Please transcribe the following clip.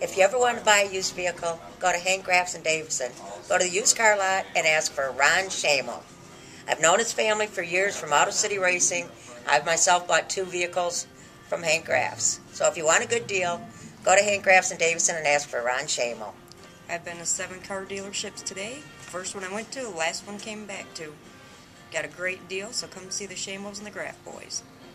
If you ever want to buy a used vehicle, go to Hank Graff's in Davison. Go to the used car lot and ask for Ron Shamel. I've known his family for years from Auto City Racing. I've myself bought 2 vehicles from Hank Graff's. So if you want a good deal, go to Hank Graff's in Davison and ask for Ron Shamel. I've been to 7 car dealerships today. First one I went to, the last one came back to. Got a great deal, so come see the Shamels and the Graff boys.